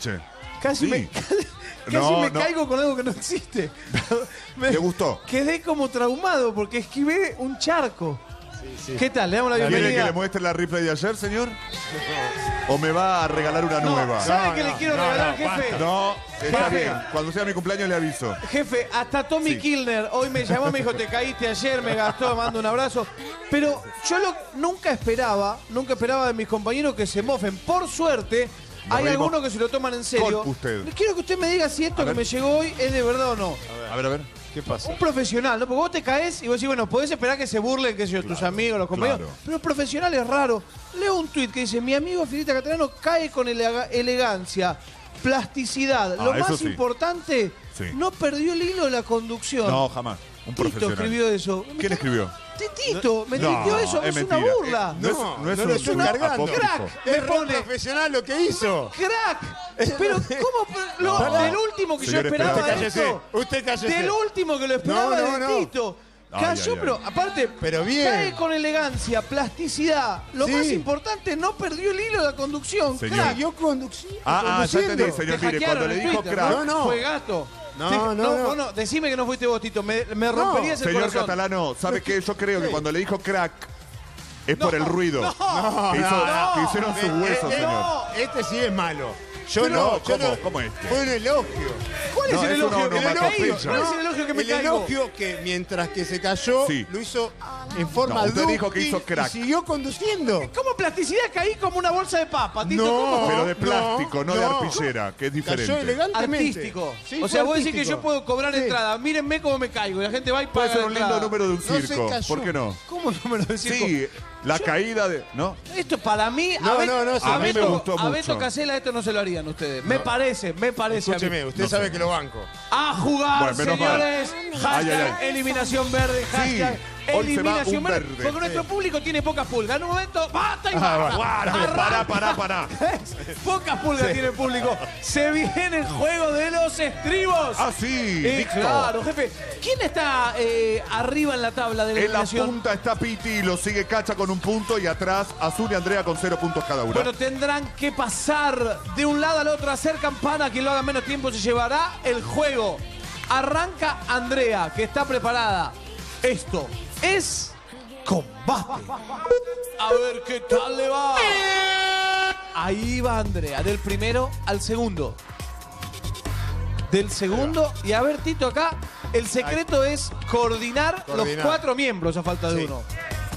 Che. Casi Sí. me caigo con algo que no existe. ¿Te gustó? Quedé como traumado porque esquivé un charco. Sí. ¿Qué tal? Le damos la ¿Quiere bienvenida. que le muestre la replay de ayer, señor? ¿O me va a regalar una nueva? ¿Sabe qué le quiero regalar, jefe? No, está Jefe. bien. Cuando sea mi cumpleaños le aviso. Jefe, hasta Tommy Sí. Kilner hoy me llamó, me dijo, te caíste ayer, me gastó, me mando un abrazo. Pero yo nunca esperaba de mis compañeros que se mofen. Por suerte, Nos hay reímos algunos que se lo toman en serio. con usted. Quiero que usted me diga si esto A que ver. me llegó hoy es de verdad o no. A ver. ¿Qué pasa? Un profesional, ¿no? Porque vos te caes y vos decís, bueno, podés esperar que se burlen, qué sé yo, tus amigos, los compañeros. claro. Pero el profesional es raro. Leo un tuit que dice, mi amigo Filita Catalano cae con elegancia, plasticidad. Lo eso más sí. importante, Sí. no perdió el hilo de la conducción. No, jamás. Un Tito profesional. escribió eso. ¿Quién escribió? Tito, me tuiteó eso, es una mentira. burla. No es no un lo estoy tuit cargando. apócrifo. Crack, me Es re pone profesional lo que hizo. crack. Pero ¿cómo? No. Del último que Señor, yo esperaba espera. de eso. Usted cállese. Del último que lo esperaba No, no, de no. Tito. Ay, Cayó, ay, ay. pero aparte, Pero bien. cae con elegancia, plasticidad. Lo Sí. más importante, no perdió el hilo de la conducción. Señor. Crack. Yo conduciendo. Ya entendí, Te señor. Mire, hackearon cuando le en dijo Twitter, crack. No. Fue gato. No. Vos no, decime que no fuiste vos, Tito. Me romperías el Señor corazón. Catalano, ¿sabe qué? Yo creo que cuando le dijo crack es por el ruido No, que hicieron sus huesos, señor. Este sí es malo. Yo No, no, yo ¿cómo? no. ¿Cómo este? Fue un elogio. ¿Cuál es No, el es elogio una que me onomatopeya. caigo? ¿Cuál es el elogio que me El caigo? elogio que mientras que se cayó, Sí. lo hizo en forma No, usted dúctil dijo que hizo crack. y siguió conduciendo. ¿Cómo plasticidad caí como una bolsa de papa, Tito? No. ¿Cómo? Pero de plástico, no de no. arpillera, que es Cayó diferente. elegantemente. Artístico. Sí, o fue sea, vos decís que artístico. yo puedo cobrar Sí. entrada. Mírenme cómo me caigo. Y la gente va y paga Puede ser la un lindo entrada. número de un No se circo. cayó. ¿Por qué no? ¿Cómo número de circo? Sí, la caída de. ¿No? Esto para mí, No, a mí me gustó a Beto mucho. Casella esto no se lo harían ustedes. Me parece a Escúcheme, mí. usted No sabe sé. que lo banco. A jugar, Bueno, menos mal. señores. Hashtag Ay. eliminación verde. Hashtag hoy se va eliminación un verde. verde. Porque nuestro público tiene pocas pulgas. En un momento, basta y Pará, basta. pará. Pocas pulgas tiene el público. Se viene el juego de los estribos. Ah, sí, mixto. Claro, jefe. ¿Quién está arriba en la tabla de la En la eliminación? punta está Piti, lo sigue Cacha con un punto y atrás Azul y Andrea con 0 puntos cada una. Bueno, tendrán que pasar de un lado al otro, hacer campana. Quien lo haga menos tiempo se llevará el juego. Arranca Andrea, que está preparada. Esto es combate. A ver qué tal le va. Ahí va Andrea, del primero al segundo. Del segundo, y a ver, Tito, acá, el secreto es coordinar los 4 miembros a falta de Sí. uno.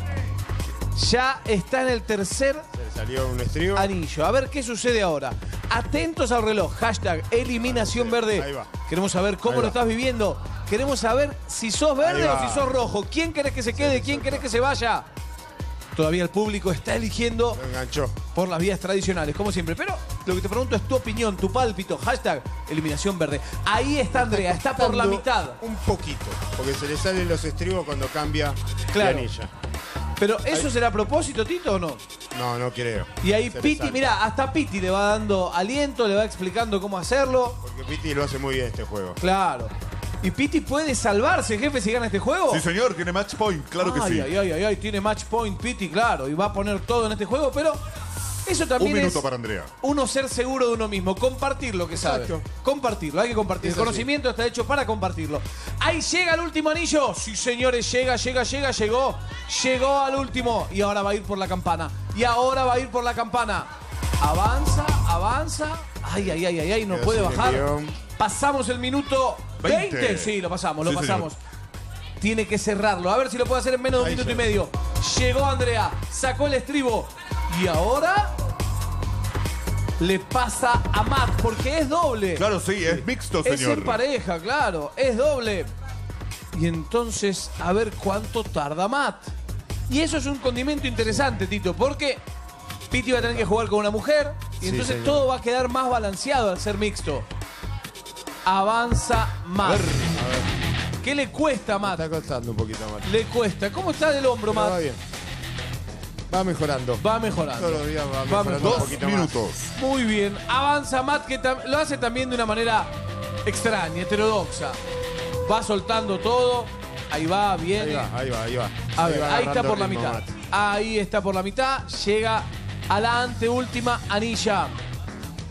Ya está en el tercer Se salió un estribo. anillo. A ver qué sucede ahora. Atentos al reloj. Hashtag eliminación verde. Ahí va. Queremos saber cómo Ahí lo va. estás viviendo. Queremos saber si sos verde Ahí o va. si sos rojo. ¿Quién querés que se quede? ¿Quién querés que se vaya? Todavía el público está eligiendo Lo enganchó. por las vías tradicionales, como siempre. Pero lo que te pregunto es tu opinión, tu pálpito. Hashtag eliminación verde. Ahí está Andrea, está por la mitad. Un poquito. Porque se le salen los estribos cuando cambia Claro. la anilla. Pero ¿eso será a propósito, Tito, o no? No creo. Y ahí Se le Piti, sale. mirá, hasta Piti le va dando aliento, le va explicando cómo hacerlo. Porque Piti lo hace muy bien este juego. Claro. ¿Y Piti puede salvarse, jefe, si gana este juego? Sí, señor, tiene match point, claro que sí. Ay, tiene match point Piti, claro, y va a poner todo en este juego, pero eso también Un minuto es para Andrea. uno ser seguro de uno mismo, compartir lo que sabe. Exacto. Compartirlo, hay que compartir. Es El así. conocimiento está hecho para compartirlo. Ahí llega el último anillo. Sí, señores, llegó. Llegó al último y ahora va a ir por la campana. Avanza. Ay, no Quedó puede sin bajar. envión. Pasamos el minuto 20. 20. Sí, lo pasamos. Sí, señor. Tiene que cerrarlo. A ver si lo puede hacer en menos de un Ahí minuto y llegó. medio. Llegó Andrea, sacó el estribo. Y ahora le pasa a Matt, porque es doble. Claro, sí, es mixto, Es señor. en pareja, claro. Es doble. Y entonces, a ver cuánto tarda Matt. Y eso es un condimento interesante, Tito, porque Piti va a tener que jugar con una mujer. Y Sí, entonces señor. todo va a quedar más balanceado al ser mixto. Avanza Matt. ¿Qué le cuesta a Matt? Está costando un poquito más. Le cuesta. ¿Cómo está del hombro, Pero va Matt? bien. Va mejorando. Va mejorando. Todos los días va Va mejorando un mejorando. 2 poquito más. minutos. Muy bien. Avanza Matt, que lo hace también de una manera extraña, heterodoxa. Va soltando todo. Ahí va, viene. Ahí va. A ver, ahí está agarrando por la ritmo, mitad. Matt. Ahí está por la mitad. Llega a la anteúltima anilla.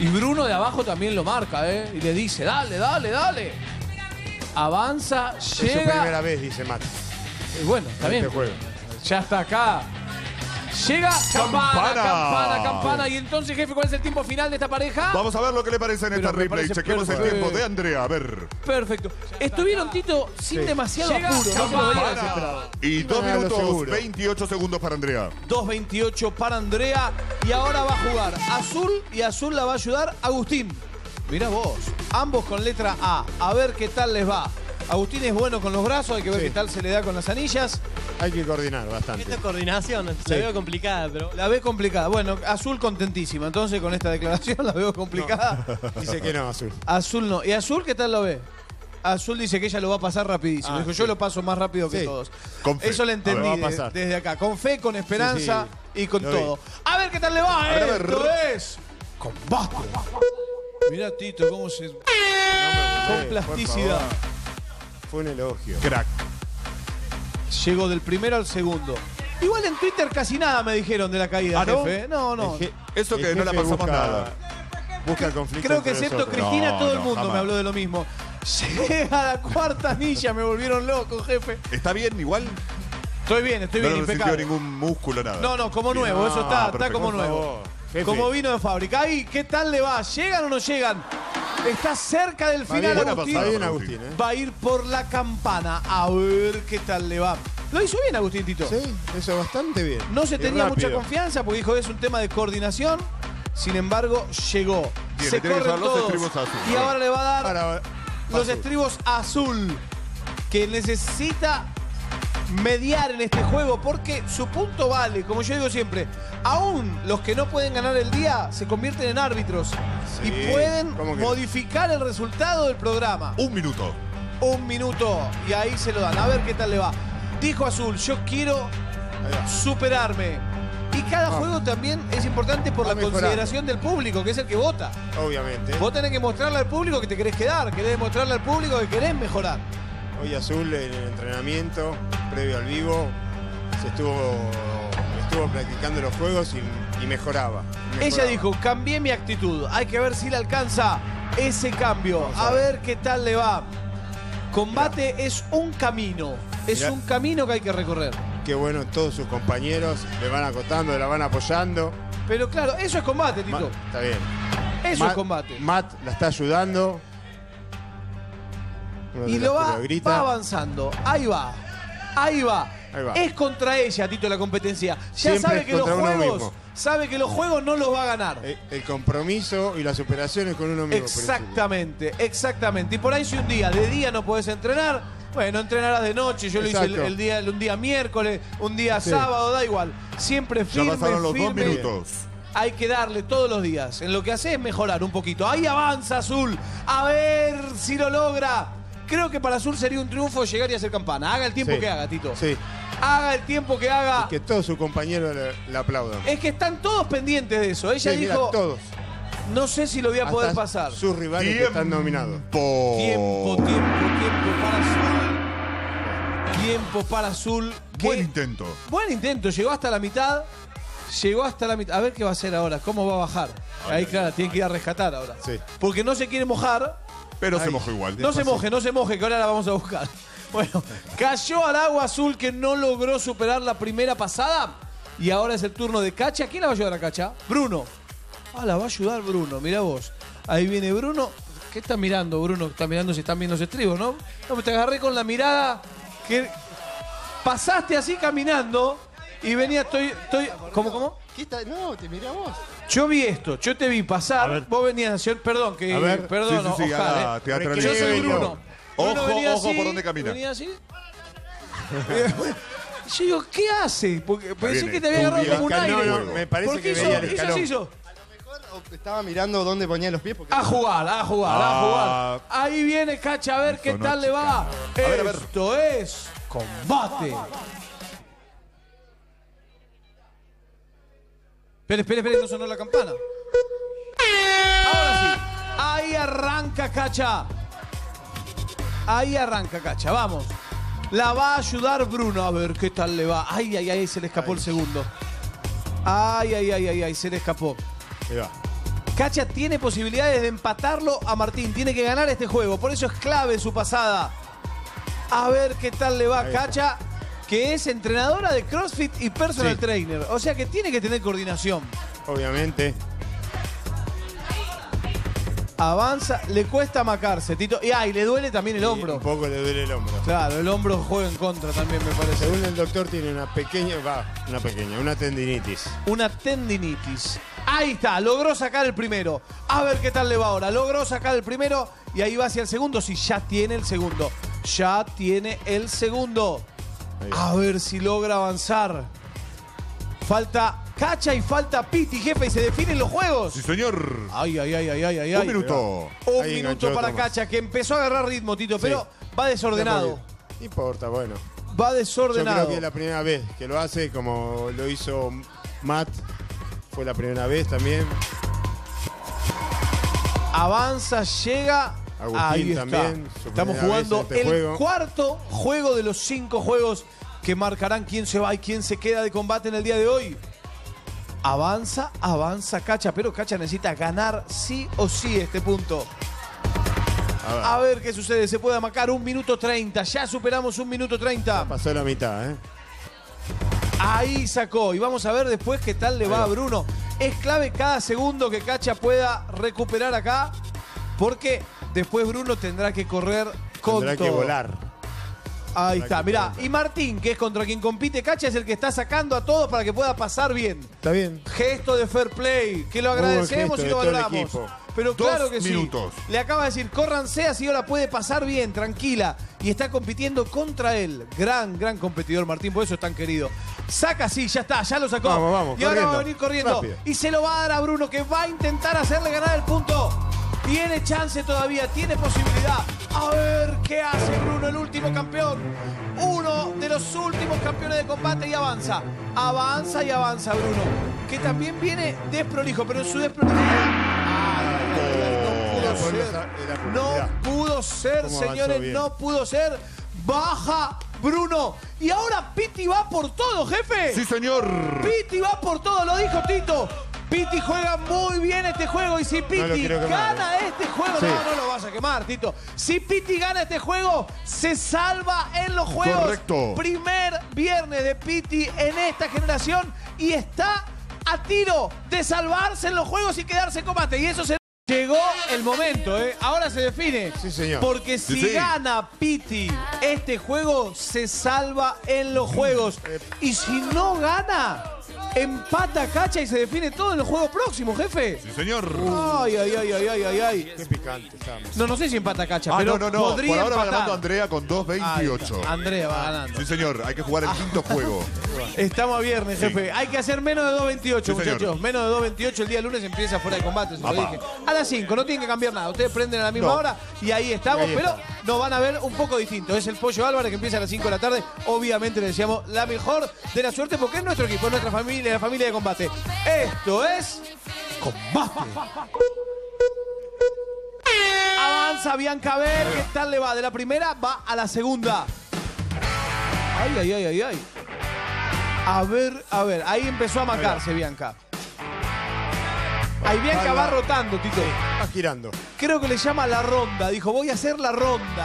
Y Bruno de abajo también lo marca, ¿eh? Y le dice, dale, dale, dale. Avanza, Es su llega. primera vez, dice Matt. Bueno, está en bien. este juego. Ya está acá. Llega campana, Campana. campana, campana. Y entonces, jefe, ¿cuál es el tiempo final de esta pareja? Vamos a ver lo que le parece en Pero esta me replay. parece Chequemos el perfecto. tiempo de Andrea. A ver. Perfecto. Estuvieron, Tito, sin Sí. demasiado Llega apuro. No se lo veía Campana. desesperado. Y 2 Iban a lo minutos, seguro. 28 segundos para Andrea. 2.28 para Andrea. Y ahora va a jugar Azul. Y Azul la va a ayudar Agustín. Mira vos. Ambos con letra A. A ver qué tal les va. Agustín es bueno con los brazos. Hay que ver Sí. qué tal se le da con las anillas. Hay que coordinar bastante. Esta coordinación Sí. la veo complicada, pero La ve complicada. Bueno, Azul contentísima. Entonces, con esta declaración la veo complicada. Dice que no, Azul. Azul no. ¿Y Azul qué tal lo ve? Azul dice que ella lo va a pasar rapidísimo. Ah, Dijo, sí. yo lo paso más rápido que Sí. todos. Con fe. Eso le A entendí ver, va a pasar. desde acá. Con fe, con esperanza y con Lo todo. vi. A ver qué tal le va. ver, a ver. Esto es combate. Mira, Tito, cómo se... No Con me plasticidad. por favor. Fue un elogio. Crack. Llegó del primero al segundo. Igual en Twitter casi nada me dijeron de la caída, ¿Ah, no? jefe. No, no. El je- Eso el que no la jefe pasamos nada. Busca el conflicto. Creo que entre excepto nosotros. Cristina, No, todo el no, mundo jamás. me habló de lo mismo. Llega a la cuarta anilla, me volvieron loco, jefe. ¿Está bien igual? Estoy bien, No le resintió impecable. ningún músculo, nada. No, no, como nuevo, eso está perfecto. como Por nuevo. favor, jefe. Como vino de fábrica. Ahí, ¿qué tal le va? ¿Llegan o no llegan? Está cerca del final, bien, buena Agustín. Está bien, Para Agustín, Va a ir por la campana. A ver qué tal le va. Lo hizo bien, Agustín, Tito. Sí, eso bastante bien. No se Y tenía mucha rápido. confianza porque dijo es un tema de coordinación. Sin embargo, llegó. Bien, Se le tiene que corren dar los todos. estribos a Azul. Y ahora le va a dar Ahora, los Azul. estribos a Azul, que necesita mediar en este juego porque su punto vale, como yo digo siempre, aún los que no pueden ganar el día se convierten en árbitros Sí, y pueden ¿cómo que no? modificar el resultado del programa. 1 minuto. 1 minuto y ahí se lo dan. A ver qué tal le va. Dijo Azul, yo quiero Ahí va. superarme. Y cada juego también es importante por Va la mejorando. consideración del público, que es el que vota. Obviamente. Vos tenés que mostrarle al público que te querés quedar, querés demostrarle al público que querés mejorar. Hoy Azul en el entrenamiento, previo al vivo, estuvo practicando los juegos y mejoraba. Ella dijo, cambié mi actitud. Hay que ver si le alcanza ese cambio. Vamos A a ver. ver qué tal le va. Combate es un camino. Es Mirá. un camino que hay que recorrer. Qué bueno, todos sus compañeros le van acotando, la van apoyando. Pero claro, eso es combate, Tito. Está bien. Eso es combate. Matt la está ayudando. Uno Y de lo los que va, lo grita. va avanzando. Ahí va. Ahí va. Ahí va. Es contra ella, Tito, la competencia. Ya Siempre sabe es que los contra uno juegos. mismo. Sabe que los juegos no los va a ganar. El compromiso y la superación es con uno mismo. Exactamente, exactamente. Y por ahí si un día de día no podés entrenar, bueno, entrenarás de noche. Yo lo hice Exacto. un día miércoles, un día Sí. sábado, da igual. Siempre Ya firme, pasaron los 2 firme. minutos. Hay que darle todos los días. En lo que hace es mejorar un poquito. Ahí avanza Azul. A ver si lo logra. Creo que para Azul sería un triunfo llegar y hacer campana. Haga el tiempo Sí. que haga, Tito. Sí, Haga el tiempo que haga. que todos sus compañeros le aplaudan. Es que están todos pendientes de eso. Ella Sí, mira, dijo, todos. no sé si lo voy a poder Hasta pasar. Sus rivales que están nominados. Tiempo para Azul. Tiempo para Azul. Buen Que- intento. Buen intento. Llegó hasta la mitad. Llegó hasta la mitad. A ver qué va a hacer ahora. ¿Cómo va a bajar? Ahí, claro, tiene que ir a rescatar ahora. Sí. Porque no se quiere mojar. Pero se Ay. mojó igual. No se moje, que ahora la vamos a buscar. Bueno, cayó al agua Azul que no logró superar la primera pasada. Y ahora es el turno de Cacha. ¿Quién la va a ayudar a Cacha? Bruno. Ah, la va a ayudar Bruno. Mirá vos. Ahí viene Bruno. ¿Qué está mirando, Bruno? Está mirando si están viendo los estribos, ¿no? No, te agarré con la mirada que pasaste así caminando y venía, estoy... ¿Cómo? ¿Qué está? No, te miré a vos. Yo vi esto, yo te vi pasar, vos venías haciendo... Perdón, A ver, perdón, sí, Oscar, haga teatralidad. Yo soy Recreo. Bruno. Bruno Ojo, venía ojo así, por dónde camina. Venía así. Yo digo, ¿qué hace? Porque pensé viene, que te había agarrado estudia, como un No, aire. no, me parece Porque que hizo, veía el hizo escalón. así, hizo. Estaba mirando dónde ponía los pies porque A jugar. Ah. Ahí viene Cacha, a ver qué Esto no, tal le va. chica. A ver. Esto es combate. Espere, no sonó la campana. Ahora sí. Ahí arranca Cacha. Vamos. La va a ayudar Bruno. A ver qué tal le va. Ay, se le escapó el segundo. Ay, se le escapó. Ahí va. Cacha tiene posibilidades de empatarlo a Martín. Tiene que ganar este juego. Por eso es clave su pasada. A ver qué tal le va a Cacha, que es entrenadora de CrossFit y personal trainer. O sea que tiene que tener coordinación. Obviamente. Avanza, le cuesta macarse, Tito. Y le duele también el hombro. Un poco le duele el hombro. Claro, el hombro juega en contra también, me parece. Según el doctor tiene una tendinitis. Una tendinitis. Ahí está, logró sacar el primero. A ver qué tal le va ahora. Logró sacar el primero y ahí va hacia el segundo. Sí, ya tiene el segundo. Ya tiene el segundo. A ver si logra avanzar. Falta Cacha y falta Piti, jefe, y se definen los juegos. Sí, señor. Ay. Un minuto. Un Ahí minuto enganchó para Tomás. Cacha, que empezó a agarrar ritmo, Tito, pero va desordenado. No importa, bueno. Va Yo desordenado. creo que es la primera vez que lo hace, como lo hizo Matt. Fue la primera vez también. Avanza, llega. Agustín Ahí está. también, su Estamos primera jugando vez en este el juego. cuarto juego de los 5 juegos que marcarán quién se va y quién se queda de combate en el día de hoy. Avanza Cacha, pero Cacha necesita ganar sí o sí este punto. A ver qué sucede. Se puede amacar 1 minuto 30. Ya superamos 1 minuto 30. Pasó la mitad, ¿eh? Ahí sacó. Y vamos a ver después qué tal le va a Bruno. Es clave cada segundo que Cacha pueda recuperar acá, porque después Bruno tendrá que correr con Tendrá que todo. volar. Ahí está, mirá. Y Martín, que es contra quien compite Cacha, es el que está sacando a todos para que pueda pasar bien. Está bien. Gesto de fair play, que lo agradecemos gesto y lo de todo el valoramos. equipo. Pero 2 claro que minutos. sí. Le acaba de decir, córranse, así ahora puede pasar bien, tranquila. Y está compitiendo contra él. Gran competidor Martín, por eso es tan querido. Saca, sí, ya está, ya lo sacó. Vamos, y ahora va a corriendo. venir corriendo. Rápido. Y se lo va a dar a Bruno, que va a intentar hacerle ganar el punto. Tiene chance todavía, tiene posibilidad. A ver qué hace Bruno, el último campeón. Uno de los últimos campeones de combate y avanza. Avanza y avanza Bruno. Que también viene desprolijo, pero en su desprolijidad. No pudo ser, ¿Cómo señores, avanzó bien? no pudo ser. Baja Bruno. Y ahora Piti va por todo, jefe. Sí, señor. Piti va por todo, lo dijo Tito. Piti juega muy bien este juego y si lo Piti quiero quemar, gana este juego, Sí. no lo vas a quemar, Tito. Si Piti gana este juego, se salva en los juegos. Correcto. Primer viernes de Piti en esta generación y está a tiro de salvarse en los juegos y quedarse en combate. Y eso se... Llegó el momento, ¿eh? Ahora se define. Sí, señor. Porque si Sí. gana Piti este juego, se salva en los juegos. Y si no gana, empata Cacha y se define todo en los juegos próximos, jefe. Sí, señor. Ay. Qué picante estamos. No sé si empata Cacha, Ah, pero no. podría Por ahora va empatar. ganando Andrea con Ahí 2.28. está. Andrea va ganando. Sí, señor. Hay que jugar el quinto juego. Estamos a viernes, jefe. Hay que hacer menos de 2.28, Sí, muchachos. señor. Menos de 2.28 el día lunes empieza fuera de combate, se lo Apa. dije. A las 5, no tienen que cambiar nada. Ustedes prenden a la misma No. hora y ahí estamos, Ahí pero está. nos van a ver un poco distinto. Es el Pollo Álvarez que empieza a las 5 de la tarde. Obviamente le deseamos la mejor de la suerte porque es nuestro equipo, es nuestra familia, la familia de combate. Esto es Combate. Avanza Bianca, a ver qué tal le va. De la primera va a la segunda. Ay. A ver, ahí empezó a macarse Bianca. Ahí Bianca va rotando, Tito. Va girando. Creo que le llama la ronda. Dijo, voy a hacer la ronda.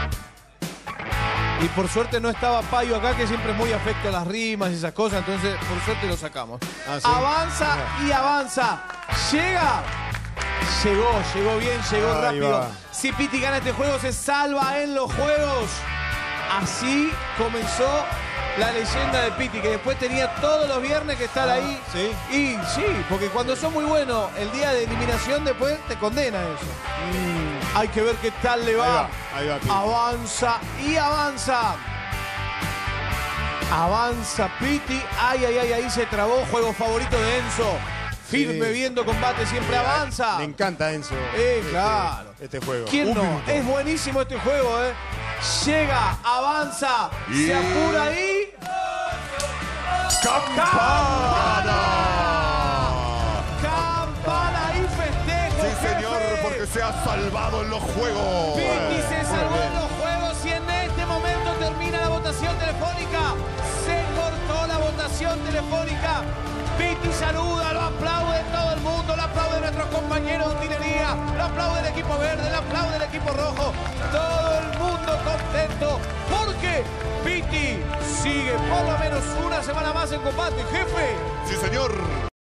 Y por suerte no estaba Payo acá, que siempre es muy afecto a las rimas y esas cosas. Entonces, por suerte lo sacamos. Ah, ¿sí? Avanza y avanza. Llega. Llegó bien, llegó Ahí rápido. va. Si Piti gana este juego, se salva en los juegos. Así comenzó la leyenda de Piti, que después tenía todos los viernes que estar ahí. ¿sí? Y sí, porque cuando sos muy bueno, el día de eliminación después te condena eso. Hay que ver qué tal le va. Ahí va Piti. Avanza y avanza. Avanza Piti. Ahí se trabó. Juego favorito de Enzo. Firme, Sí. viendo combate, siempre avanza. Le encanta a Enzo. Claro. Este juego. ¿Quién Un no? minuto. Es buenísimo este juego, ¿eh? Llega, avanza, Y- se apura ahí. ¡Campana! Campana y festejo. Sí, señor, jefe. porque se ha salvado en los juegos. Piti se salvó bien. en los juegos y en este momento termina la votación telefónica. Se cortó la votación. contratación telefónica. Piti saluda, lo aplaude todo el mundo, lo aplaude nuestros compañeros de utilería, lo aplaude el equipo verde, lo aplaude el equipo rojo. Todo el mundo contento porque Piti sigue por lo menos una semana más en combate, jefe. Sí, señor.